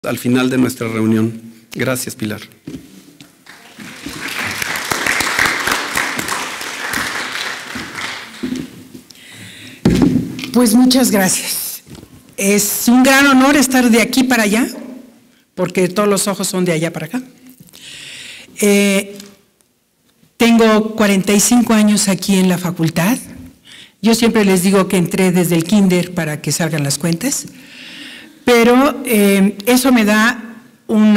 al final de nuestra reunión. Gracias, Pilar. Pues muchas gracias. Es un gran honor estar de aquí para allá, porque todos los ojos son de allá para acá. Tengo 45 años aquí en la facultad. Yo siempre les digo que entré desde el kinder para que salgan las cuentas, pero eso me da un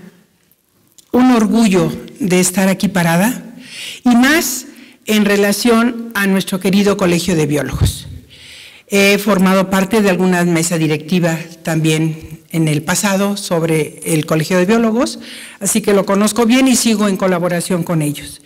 orgullo de estar aquí parada, y más en relación a nuestro querido Colegio de Biólogos. He formado parte de alguna mesa directiva también en el pasado sobre el Colegio de Biólogos, así que lo conozco bien y sigo en colaboración con ellos.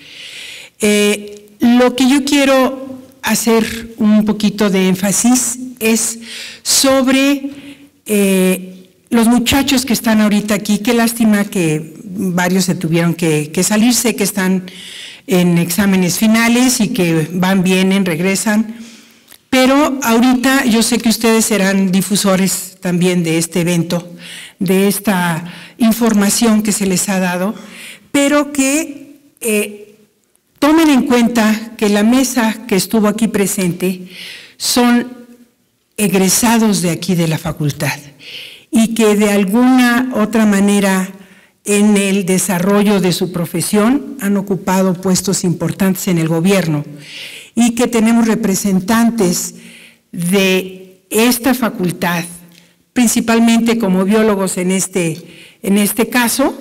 Lo que yo quiero hacer un poquito de énfasis es sobre los muchachos que están ahorita aquí. Qué lástima que varios se tuvieron que salirse, que están en exámenes finales y que van, vienen, regresan. Pero ahorita yo sé que ustedes serán difusores también de este evento, de esta información que se les ha dado, pero que tomen en cuenta que la mesa que estuvo aquí presente son egresados de aquí de la facultad y que de alguna otra manera en el desarrollo de su profesión han ocupado puestos importantes en el gobierno, y que tenemos representantes de esta facultad, principalmente como biólogos en este caso,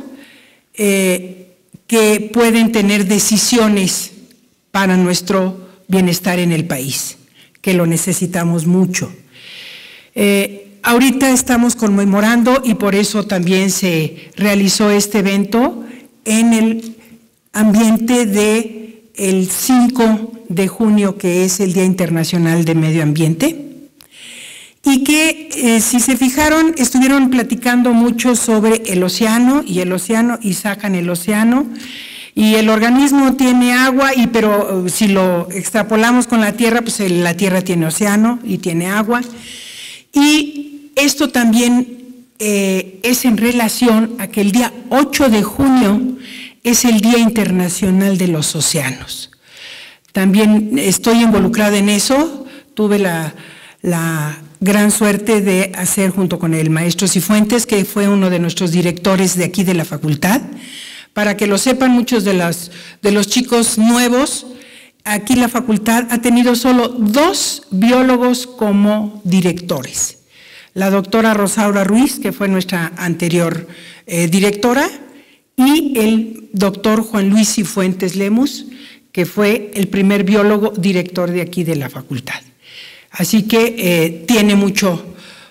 que pueden tener decisiones para nuestro bienestar en el país, que lo necesitamos mucho. Ahorita estamos conmemorando, y por eso también se realizó este evento en el ambiente del 5 de junio, que es el Día Internacional de Medio Ambiente, y que si se fijaron estuvieron platicando mucho sobre el océano, y sacan el océano, y el organismo tiene agua, pero si lo extrapolamos con la Tierra, pues la Tierra tiene océano y tiene agua, y esto también es en relación a que el día 8 de junio es el Día Internacional de los Océanos. También estoy involucrada en eso. Tuve la gran suerte de hacer, junto con el maestro Cifuentes, que fue uno de nuestros directores de aquí de la facultad, para que lo sepan muchos de los chicos nuevos. Aquí la facultad ha tenido solo 2 biólogos como directores. La doctora Rosaura Ruiz, que fue nuestra anterior directora, y el doctor Juan Luis Cifuentes Lemus, que fue el primer biólogo director de aquí de la facultad. Así que tiene mucho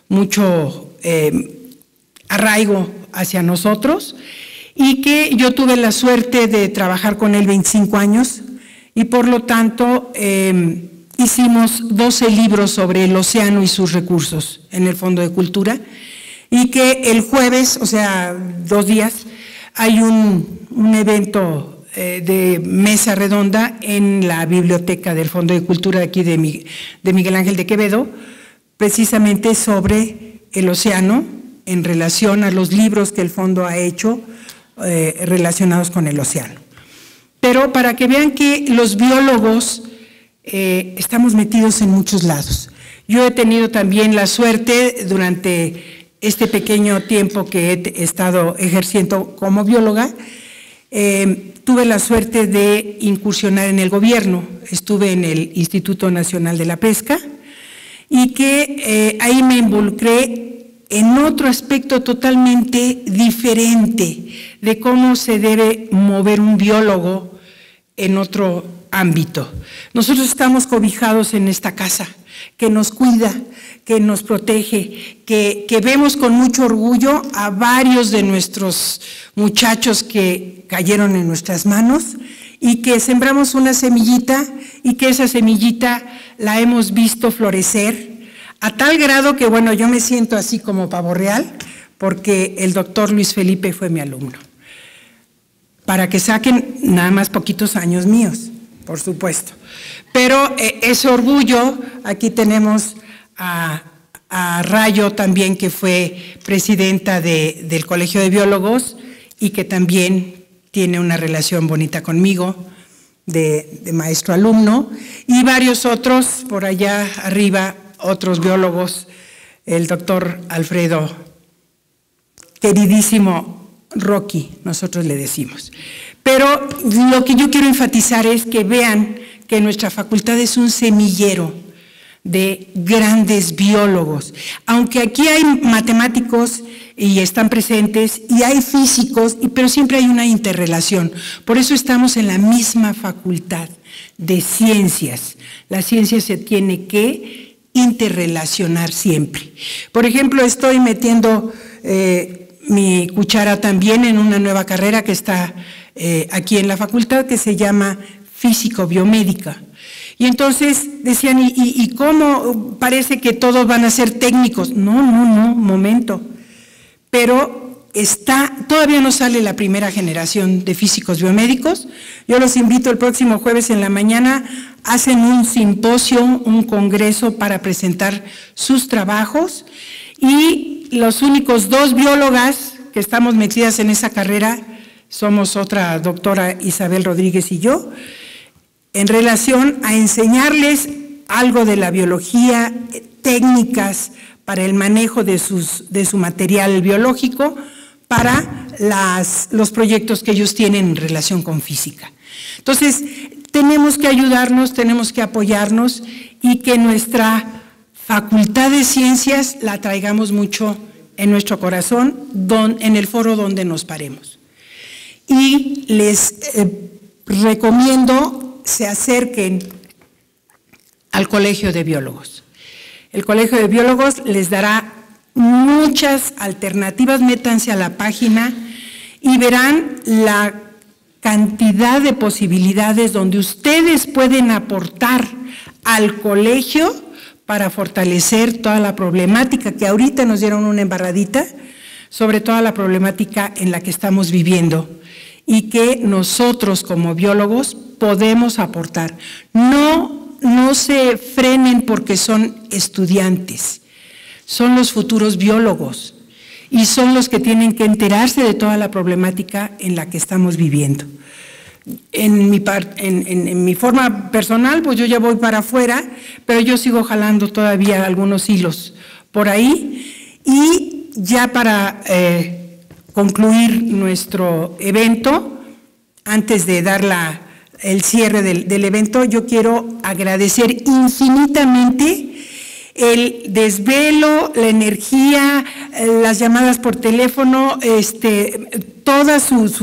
arraigo hacia nosotros, y que yo tuve la suerte de trabajar con él 25 años, y por lo tanto hicimos 12 libros sobre el océano y sus recursos en el Fondo de Cultura, y que el jueves, o sea, 2 días, hay un evento de mesa redonda en la biblioteca del Fondo de Cultura de aquí de Miguel Ángel de Quevedo, precisamente sobre el océano, en relación a los libros que el Fondo ha hecho relacionados con el océano. Pero para que vean que los biólogos estamos metidos en muchos lados. Yo he tenido también la suerte, durante este pequeño tiempo que he estado ejerciendo como bióloga, tuve la suerte de incursionar en el gobierno. Estuve en el Instituto Nacional de la Pesca, y que ahí me involucré en otro aspecto totalmente diferente de cómo se debe mover un biólogo en otro ámbito. Nosotros estamos cobijados en esta casa que nos cuida, que nos protege, que vemos con mucho orgullo a varios de nuestros muchachos que cayeron en nuestras manos, y que sembramos una semillita, y que esa semillita la hemos visto florecer a tal grado que, bueno, yo me siento así como pavo real, porque el doctor Luis Felipe fue mi alumno. Para que saquen nada más poquitos años míos, por supuesto. Pero ese orgullo, aquí tenemos a a Rayo también, que fue presidenta del Colegio de Biólogos y que también tiene una relación bonita conmigo, de maestro-alumno, y varios otros por allá arriba, otros biólogos, el doctor Alfredo, queridísimo Rocky, nosotros le decimos. Pero lo que yo quiero enfatizar es que vean que nuestra facultad es un semillero de grandes biólogos. Aunque aquí hay matemáticos y están presentes, y hay físicos, pero siempre hay una interrelación. Por eso estamos en la misma facultad de ciencias. La ciencia se tiene que interrelacionar siempre. Por ejemplo, estoy metiendo mi cuchara también en una nueva carrera que está aquí en la facultad, que se llama Físico-Biomédica. Y entonces decían, ¿y cómo parece que todos van a ser técnicos? No, momento. Pero todavía no sale la primera generación de físicos biomédicos. Yo los invito el próximo jueves en la mañana, hacen un simposio, un congreso para presentar sus trabajos, y los únicos 2 biólogas que estamos metidas en esa carrera somos otra doctora, Isabel Rodríguez, y yo, en relación a enseñarles algo de la biología, técnicas para el manejo de su material biológico para los proyectos que ellos tienen en relación con física. Entonces, tenemos que ayudarnos, tenemos que apoyarnos, y que nuestra facultad de ciencias la traigamos mucho en nuestro corazón, en el foro donde nos paremos. Y les recomiendo se acerquen al Colegio de Biólogos. El Colegio de Biólogos les dará muchas alternativas. Métanse a la página y verán la cantidad de posibilidades donde ustedes pueden aportar al colegio para fortalecer toda la problemática que ahorita nos dieron una embarradita sobre toda la problemática en la que estamos viviendo, y que nosotros como biólogos podemos aportar. No se frenen porque son estudiantes, son los futuros biólogos y son los que tienen que enterarse de toda la problemática en la que estamos viviendo. En mi forma personal, pues yo ya voy para afuera, pero yo sigo jalando todavía algunos hilos por ahí. Y ya para concluir nuestro evento, antes de dar el cierre del evento, yo quiero agradecer infinitamente el desvelo, la energía, las llamadas por teléfono, toda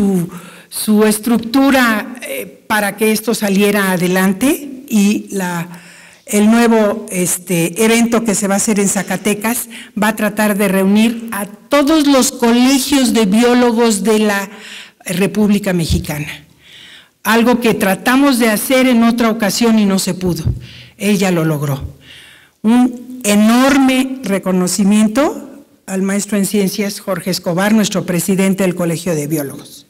su estructura para que esto saliera adelante, y el nuevo evento que se va a hacer en Zacatecas va a tratar de reunir a todos los colegios de biólogos de la República Mexicana. Algo que tratamos de hacer en otra ocasión y no se pudo. Él ya lo logró. Un enorme reconocimiento al maestro en ciencias Jorge Escobar, nuestro presidente del Colegio de Biólogos.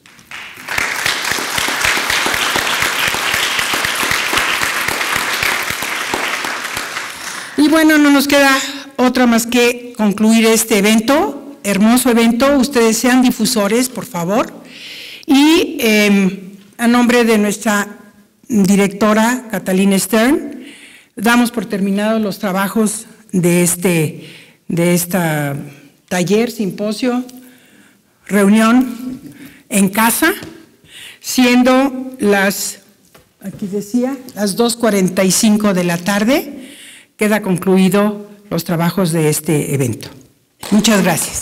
Y bueno, no nos queda otra más que concluir este evento, hermoso evento. Ustedes sean difusores, por favor. Y a nombre de nuestra directora, Catalina Stern, damos por terminados los trabajos de esta taller, simposio, reunión en casa, siendo aquí decía, las 2:45 de la tarde. Queda concluido los trabajos de este evento. Muchas gracias.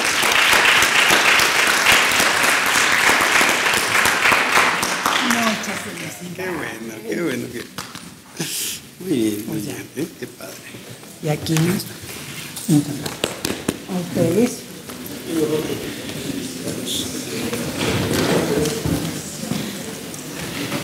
Muchas felicidades. Qué bueno. Muy bien, qué padre. Y aquí, a ustedes.